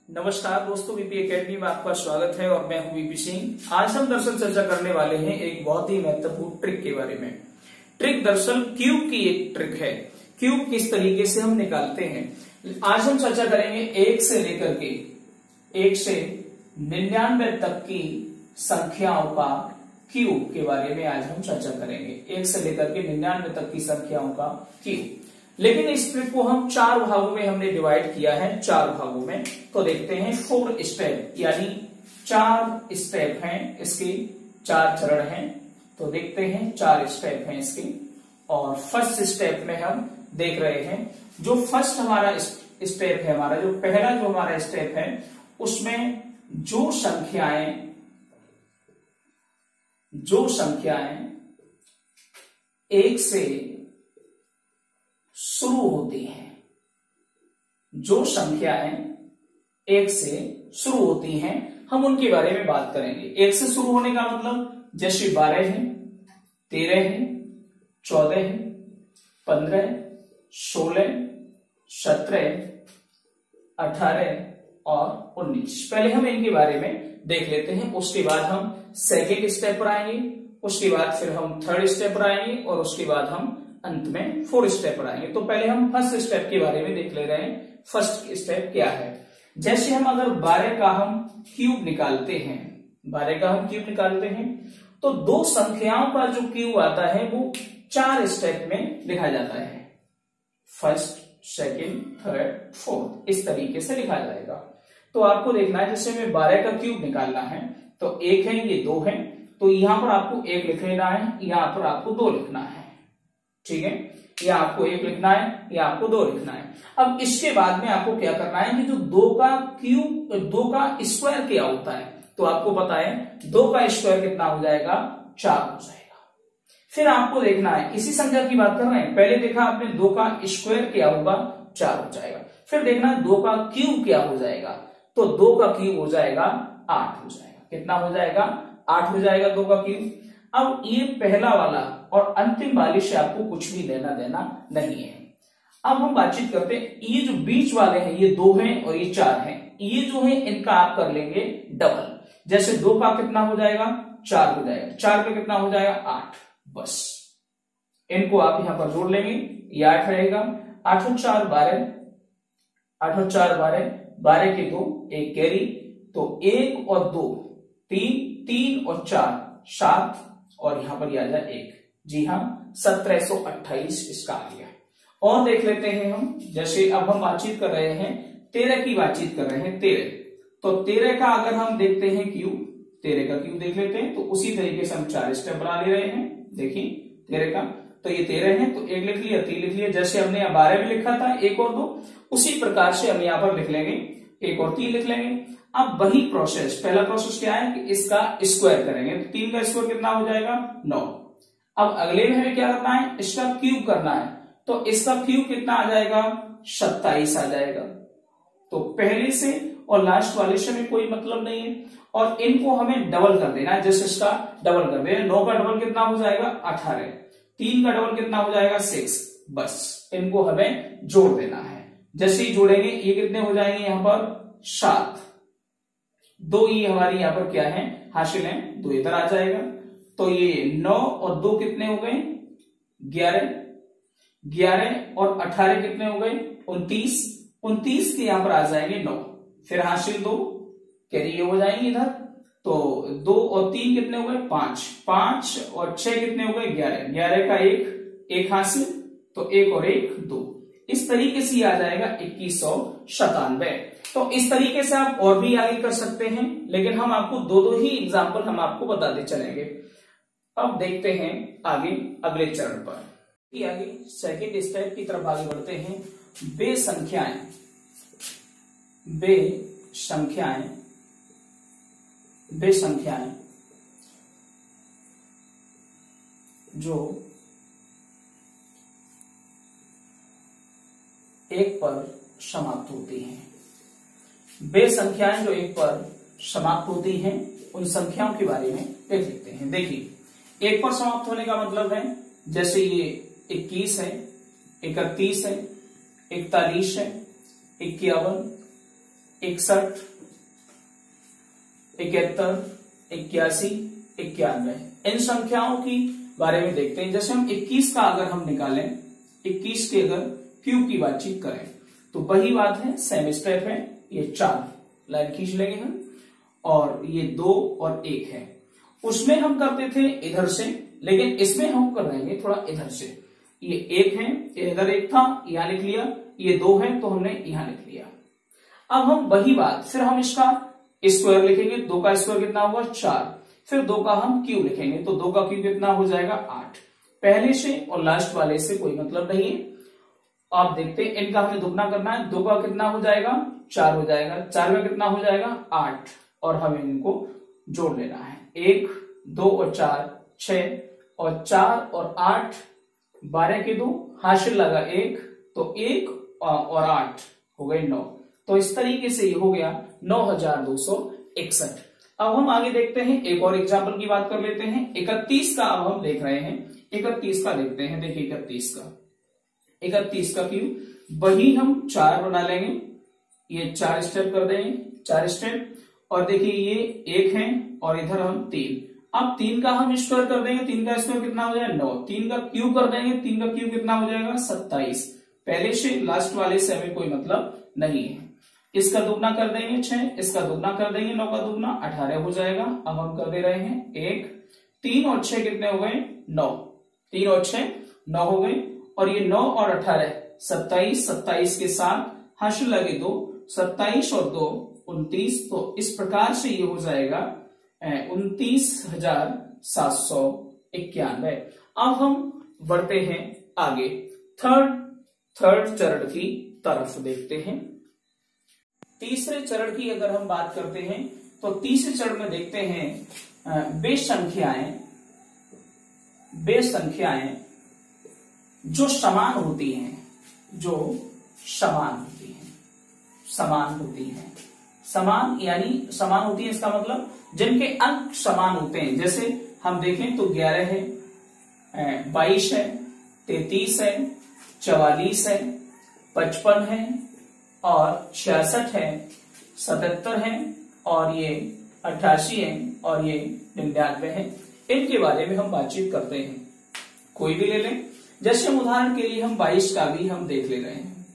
नमस्कार दोस्तों, VP academy में आपका स्वागत है और मैं हूं वीपी सिंह। आज हम दरअसल चर्चा करने वाले हैं एक बहुत ही महत्वपूर्ण ट्रिक के बारे में। ट्रिक दरअसल क्यूब की एक ट्रिक है। क्यूब किस तरीके से हम निकालते हैं, आज हम चर्चा करेंगे 1 से लेकर के 1 से 99 तक की संख्याओं का क्यूब के बारे में आज हम चर्चा करेंगे। 1 से लेकर के 99 तक की संख्याओं का क्यूब। लेकिन इस ट्रिक को हम 4 भागों में हमने डिवाइड किया है, 4 भागों में। तो देखते हैं 4 स्टेप, यानी 4 स्टेप हैं इसके, 4 चरण हैं। तो देखते हैं 4 स्टेप हैं इसके। और फर्स्ट स्टेप में हम देख रहे हैं, जो फर्स्ट हमारा स्टेप है, हमारा जो पहला जो हमारा स्टेप है, उसमें जो संख्याएं 1 से शुरू होती हैं, जो संख्याएं 1 से शुरू होती हैं, हम उनके बारे में बात करेंगे। 1 से शुरू होने का मतलब जैसे 12 है, 13 है, 14 है, 15, 16, 17, 18 और 19। पहले हम इनके बारे में देख लेते हैं, उसके बाद हम सेकेंड स्टेप पर आएंगे, उसके बाद फिर हम थर्ड स्टेप पर आएंगे और उसके बाद हम अंत में 4 स्टेप पर आएंगे। तो पहले हम फर्स्ट स्टेप के बारे में देख ले रहे हैं। फर्स्ट स्टेप क्या है? जैसे हम अगर 12 का हम क्यूब निकालते हैं, 12 का हम क्यूब निकालते हैं, तो 2 संख्याओं का जो क्यूब आता है वो 4 स्टेप में लिखा जाता है। फर्स्ट, सेकेंड, थर्ड, फोर्थ, इस तरीके से लिखा जाएगा। तो आपको देखना है, जैसे हमें 12 का क्यूब निकालना है, तो 1 है, ये 2 है, तो यहां पर आपको 1 लिख लेना है, यहां पर आपको 2 लिखना है। ठीक है, या आपको 1 लिखना है या आपको 2 लिखना है। अब इसके बाद में आपको क्या करना है कि जो 2 का क्यूब, 2 का स्क्वायर क्या होता है, तो आपको पता है 2 का स्क्वायर कितना हो जाएगा, 4 हो जाएगा। फिर आपको देखना है, इसी संख्या की बात कर रहे हैं, पहले देखा आपने 2 का स्क्वायर क्या होगा, 4 हो जाएगा। फिर देखना 2 का क्यूब क्या हो जाएगा, तो 2 का क्यूब हो जाएगा 8 हो जाएगा। कितना हो जाएगा, 8 हो जाएगा 2 का क्यूब। अब ये पहला वाला और अंतिम वाले से आपको कुछ भी लेना देना नहीं है। अब हम बातचीत करते हैं, ये जो बीच वाले हैं, ये 2 हैं और ये 4 हैं, ये जो है इनका आप कर लेंगे डबल। जैसे 2 का कितना हो जाएगा, 4 हो जाएगा, 4 का कितना हो जाएगा, 8। बस इनको आप यहां पर जोड़ लेंगे, ये 8 रहेगा। 8 और 4 12, 8 और 4 12, 12 के 2, 1 कैरी, तो 1 और 2 3, 3 और 4 7, और यहां पर आ जाए 1। जी हाँ, 1728 इसका आ गया। और देख लेते हैं हम, जैसे अब हम बातचीत कर रहे हैं 13 की, बातचीत कर रहे हैं 13, तो 13 का अगर हम देखते हैं क्यूब, 13 का क्यूब देख लेते हैं, तो उसी तरीके से हम 4 स्टेप बना ले रहे हैं। देखिए 13 का, तो ये 13 है, तो 1 लिख लिया, 3 लिख लिया। जैसे हमने यहाँ 12 में लिखा था 1 और 2, उसी प्रकार से हम यहाँ पर लिख लेंगे, 1 और 3 लिख लेंगे। अब वही प्रोसेस, पहला प्रोसेस क्या है कि इसका स्क्वायर करेंगे, तो 3 का स्क्वायर कितना हो जाएगा, 9। अब अगले में हमें क्या करना है, इसका क्यूब करना है, तो इसका क्यूब कितना आ जाएगा, 27 आ जाएगा। तो पहले से और लास्ट वाले से में कोई मतलब नहीं है, और इनको हमें डबल कर देना है। जैसे इसका डबल कर देना, 9 का डबल कितना हो जाएगा, 18, 3 का डबल कितना हो जाएगा, 6। बस इनको हमें जोड़ देना है। जैसे ही जोड़ेंगे ये कितने हो जाएंगे, यहां पर 7, 2 ये हमारी यहां पर क्या है, हासिल है, 2 इधर आ जाएगा। तो ये 9 और 2 कितने हो गए, 11, 11 और 18 कितने हो गए, 29, 29 के यहां पर आ जाएंगे 9, फिर हासिल 2 कैरी हो जाएंगे इधर, तो 2 और 3 कितने हो गए, 5, 5 और 6 कितने हो गए, 11, 11 का 1 हासिल, तो 1 और 1 2। इस तरीके से आ जाएगा 2197। तो इस तरीके से आप और भी आगे कर सकते हैं, लेकिन हम आपको 2 ही एग्जाम्पल हम आपको बताते चलेंगे। अब देखते हैं आगे अगले चरण पर। आगे सेकेंड स्टेप की तरफ आगे बढ़ते हैं। वे संख्याएं जो 1 पर समाप्त होती हैं, वे संख्याएं जो 1 पर समाप्त होती हैं, उन संख्याओं के बारे में देख लेते हैं। देखिए 1 पर समाप्त होने का मतलब है, जैसे ये 21 है, 31 है, 41 है, 51, 61, 71, 81, 91। इन संख्याओं की बारे में देखते हैं। जैसे हम 21 का अगर हम निकालें, 21 के अगर क्यूब की बातचीत करें तो वही बात है, सेम स्टेप है। ये 4 लाइन खींच लेंगे हम, और ये 2 और 1 है। उसमें हम करते थे इधर से, लेकिन इसमें हम कर रहेंगे थोड़ा इधर से। ये 1 है, इधर 1 था, यहां लिख लिया। ये 2 है तो हमने यहां लिख लिया। अब हम वही बात, फिर हम इसका स्क्वायर लिखेंगे। 2 का स्क्वायर कितना होगा? 4। फिर 2 का हम क्यूब लिखेंगे, तो 2 का क्यूब कितना हो जाएगा? 8। पहले से और लास्ट वाले से कोई मतलब नहीं है। आप देखते हैं, इनका हमें दुगना करना है। 2 का कितना हो जाएगा? 4 हो जाएगा। 4 का कितना हो जाएगा? 8। और हमें इनको जोड़ लेना है। 1, 2 और 4 6, और 4 और 8 12 के 2, हासिल लगा 1, तो 1 और 8 हो गए 9। तो इस तरीके से ये हो गया 9261। अब हम आगे देखते हैं, एक और एग्जाम्पल की बात कर लेते हैं। 31 का अब हम देख रहे हैं। 31 का देखते हैं। देखिए 31 का क्यूब वही हम 4 बना लेंगे। ये 4 स्टेप कर देंगे, 4 स्टेप। और देखिए ये 1 है और इधर हम 3। अब 3 का हम स्क्वायर कर देंगे। 3 का स्क्वायर कितना हो जाएगा? 9। 3 का क्यूब कर देंगे। 3 का क्यूब कितना हो जाएगा? 27। पहले से लास्ट वाले से हमें कोई मतलब नहीं है। इसका दुगना कर देंगे 6, इसका दुगना कर देंगे 9 का दुगना 18 हो जाएगा। अब हम कर दे रहे हैं 1, 3 और 6 कितने हो गए? 9। 3 और 6 9 हो गए। और ये 9 और 18 27, 27 के साथ हासिल लगे 2, 27 और 2 29। तो इस प्रकार से ये हो जाएगा 29,791। अब हम बढ़ते हैं आगे, थर्ड चरण की तरफ देखते हैं। तीसरे चरण की अगर हम बात करते हैं तो तीसरे चरण में देखते हैं वे संख्याएं जो समान होती हैं, समान यानी समान होती है, इसका मतलब जिनके अंक समान होते हैं। जैसे हम देखें तो 11 है, 22 है, 33 है, 44 है, 55 है, और 66 है, 77 है, और ये 88 है, और ये 99 है। इनके बारे में हम बातचीत करते हैं। कोई भी ले लें। जैसे हम उदाहरण के लिए हम 22 का भी हम देख ले रहे हैं।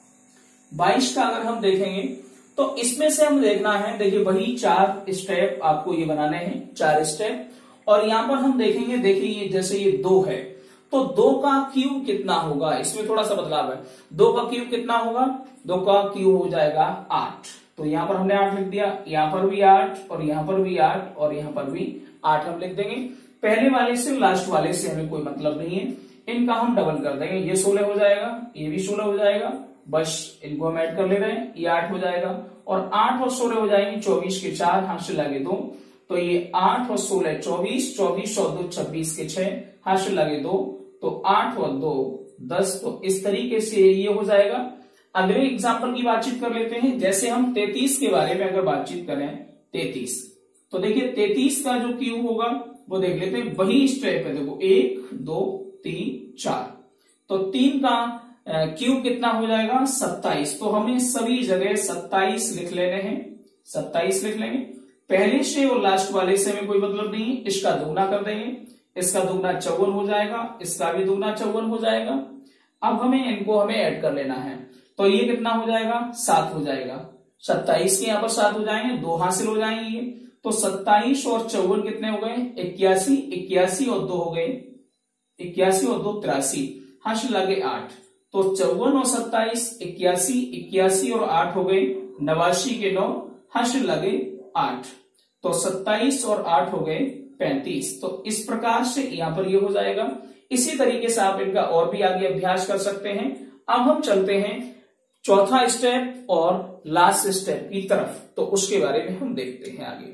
22 का अगर हम देखेंगे तो इसमें से हम देखना है, देखिए वही 4 स्टेप आपको ये बनाने हैं, 4 स्टेप। और यहां पर हम देखेंगे, देखिए ये जैसे ये 2 है, तो 2 का क्यूब कितना होगा? इसमें थोड़ा सा बदलाव है। 2 का क्यूब कितना होगा? 2 का क्यूब हो जाएगा 8। तो यहां पर हमने 8 लिख दिया, यहां पर भी 8, और यहां पर भी 8, और यहां पर भी 8 हम लिख देंगे। पहले वाले से लास्ट वाले से हमें कोई मतलब नहीं है। इनका हम डबल कर देंगे। ये 16 हो जाएगा, ये भी 16 हो जाएगा। बस इनको हम ऐड कर ले रहे हैं, ये 8 हो जाएगा, और 8 और 16 हो जाएंगे। 24 के 4 हासिल लगे 2, तो ये 8 और 16 24, 24 और 2 26 के 6 हासिल लगे 2, तो 8 और 2 10। तो इस तरीके से ये हो जाएगा। अगले एग्जाम्पल की बातचीत कर लेते हैं। जैसे हम 33 के बारे में अगर बातचीत करें, 33, तो देखिए 33 का जो क्यूब होगा वो देख लेते हैं। वही स्टेप है, देखो 1 2 3 4, तो 3 का क्यूब कितना हो जाएगा? 27। तो हमें सभी जगह 27 लिख लेने हैं, 27 लिख लेंगे। पहले से और लास्ट वाले से हमें कोई मतलब नहीं है। इसका दुगना कर देंगे, इसका दुगना 54 हो जाएगा, इसका भी दुगना 54 हो जाएगा। अब हमें ऐड कर लेना है, तो ये कितना हो जाएगा? 7 हो जाएगा। 27 के यहाँ पर 7 हो जाएंगे, 2 हासिल हो जाएंगे। तो 27 और 54 कितने हो गए? 81, 81 और 2 हो गए 81 और 2 83, हासिल लगे 8। तो 54 और 27 81, 81 और 8 हो गए 89 के 9, हासिल लगे 8। तो 27 और 8 हो गए 35। तो इस प्रकार से यहां पर ये हो जाएगा। इसी तरीके से आप इनका और भी आगे अभ्यास कर सकते हैं। अब हम चलते हैं चौथा स्टेप और लास्ट स्टेप की तरफ, तो उसके बारे में हम देखते हैं आगे।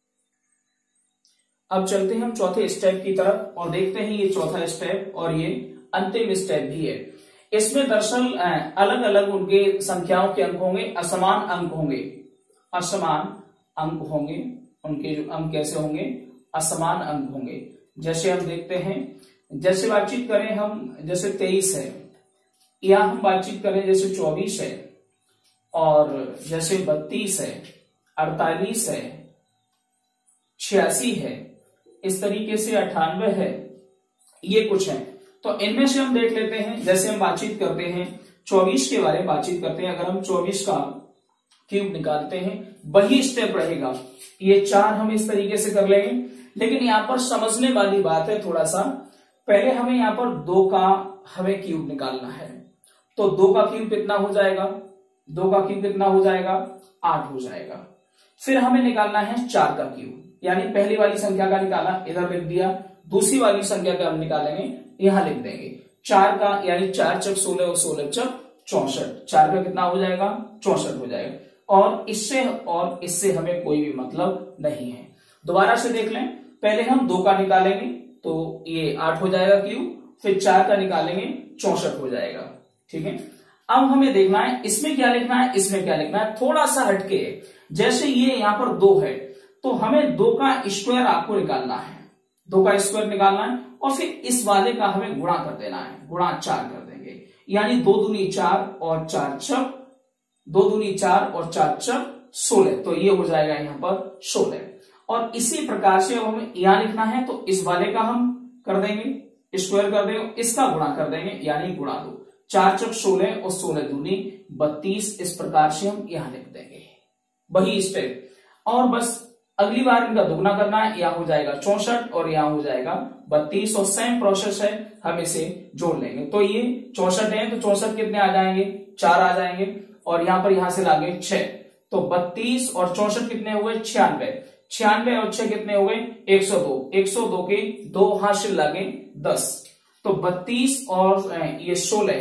अब चलते हैं हम चौथे स्टेप की तरफ और देखते हैं ये चौथा स्टेप और ये अंतिम स्टेप भी है। इसमें दरअसल अलग अलग उनके संख्याओं के अंक होंगे, असमान अंक होंगे, असमान अंक होंगे। उनके जो अंक कैसे होंगे? असमान अंक होंगे। जैसे हम देखते हैं, जैसे बातचीत करें हम, जैसे 23 है, या हम बातचीत करें जैसे 24 है, और जैसे 32 है, 48 है, 86 है, इस तरीके से 98 है, ये कुछ है। तो इनमें से हम देख लेते हैं, जैसे हम बातचीत करते हैं 24 के बारे में बातचीत करते हैं। अगर हम 24 का क्यूब निकालते हैं, वही स्टेप रहेगा, ये 4 हम इस तरीके से कर लेंगे। लेकिन यहां पर समझने वाली बात है थोड़ा सा, पहले हमें यहां पर 2 का हमें क्यूब निकालना है। तो 2 का क्यूब कितना हो जाएगा, 2 का क्यूब कितना हो जाएगा, 8 हो जाएगा। फिर हमें निकालना है 4 का क्यूब, यानी पहली वाली संख्या का निकाला, इधर लिख दिया, दूसरी वाली संख्या का हम निकालेंगे, यहां लिख देंगे 4 का, यानी 4 चक 16 और 16 चक 64, 4 का कितना हो जाएगा, 64 हो जाएगा। और इससे हमें कोई भी मतलब नहीं है। दोबारा से देख लें, पहले हम 2 का निकालेंगे तो ये 8 हो जाएगा क्यूब, फिर 4 का निकालेंगे 64 हो जाएगा। ठीक है, अब हमें देखना है इसमें क्या लिखना है, इसमें क्या लिखना है, थोड़ा सा हटके। जैसे ये यहां पर 2 है तो हमें 2 का स्क्वायर आपको निकालना है, 2 का स्क्वायर निकालना है, और फिर इस वाले का हमें गुणा कर देना है, गुणा 4 कर देंगे, यानी 2 दूनी 4 और 4 चक 2 दूनी 4 और 4 चक 16, तो ये हो जाएगा यहां पर 16। और इसी प्रकार से अब हमें यहां लिखना है तो इस वाले का हम कर देंगे स्क्वायर कर देंगे, इसका गुणा कर देंगे, यानी गुणा 2, 4 चक 16 और 16 दूनी 32, इस प्रकार से हम यहां लिख देंगे, वही स्टेप। और बस अगली बार इनका दुगना करना है, यहां हो जाएगा 64 और यहां हो जाएगा 32, और सेम प्रोसेस है, हम इसे जोड़ लेंगे। तो ये 64 है तो 64 कितने आ जाएंगे, 4 आ जाएंगे, और यहां पर यहां से लागे 6, तो 32 और 64 कितने हुए, 96, 96 और 6 कितने हो गए, 102, 102 के 2 हासिल लागे 10, तो 32 और ये 16,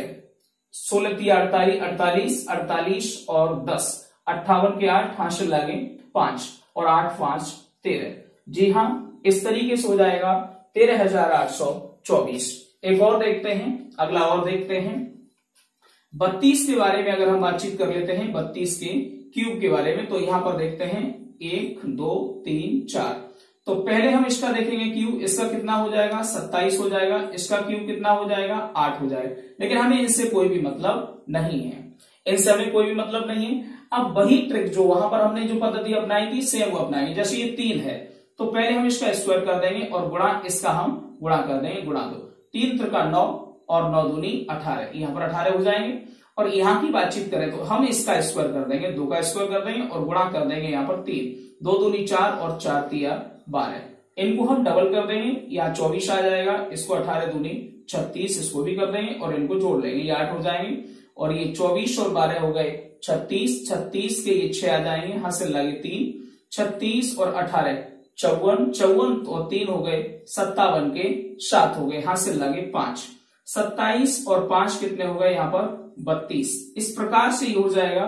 16 थी 48, 48, 48 और 10, 58 के 8 हासिल लागे 5, और 8 5 13। जी हाँ, इस तरीके से हो जाएगा 13,824। एक और देखते हैं, अगला और देखते हैं 32 के बारे में। अगर हम बातचीत कर लेते हैं 32 के क्यूब के बारे में, तो यहां पर देखते हैं 1 2 3 4। तो पहले हम इसका देखेंगे क्यूब, इसका कितना हो जाएगा, 27 हो जाएगा, इसका क्यूब कितना हो जाएगा, 8 हो जाएगा। लेकिन हमें इनसे कोई भी मतलब नहीं है, इनसे हमें कोई भी मतलब नहीं है। अब वही ट्रिक जो वहां पर हमने जो पद्धति अपनाई थी, सेम वो अपनाएंगे। जैसे ये 3 है तो पहले हम इसका स्क्वायर कर देंगे और गुणा इसका हम गुणा कर देंगे, गुणा 2, 3 त्रिका 9 और 9 दूनी 18, यहां पर 18 हो जाएंगे। और यहां की बातचीत करें तो हम इसका स्क्वायर कर देंगे, 2 का स्क्वायर कर देंगे और गुणा कर देंगे यहाँ पर 3, 2 दूनी 4 और 4 तिया 12, इनको हम डबल कर देंगे, यहाँ 24 आ जाएगा, इसको 18 दूनी 36, इसको भी कर देंगे और इनको जोड़ लेंगे, ये 8 हो जाएंगे। और ये 24 और 12 हो गए 36, 36 के ये 6 आ जाएंगे, हासिल लगे 3, 36 और 18 54, 54 और 3 हो गए 57 के 7 हो गए, हासिल लगे 5, 27 और 5 कितने हो गए यहाँ पर 32। इस प्रकार से ये हो जाएगा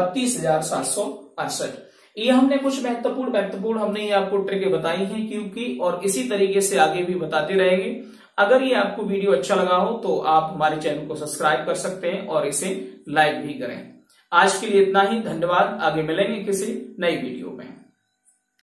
32,768। ये हमने कुछ महत्वपूर्ण हमने ये आपको ट्रिक बताई हैं क्यूब की, और इसी तरीके से आगे भी बताते रहेंगे। अगर ये आपको वीडियो अच्छा लगा हो तो आप हमारे चैनल को सब्सक्राइब कर सकते हैं और इसे लाइक भी करें। आज के लिए इतना ही, धन्यवाद। आगे मिलेंगे किसी नई वीडियो।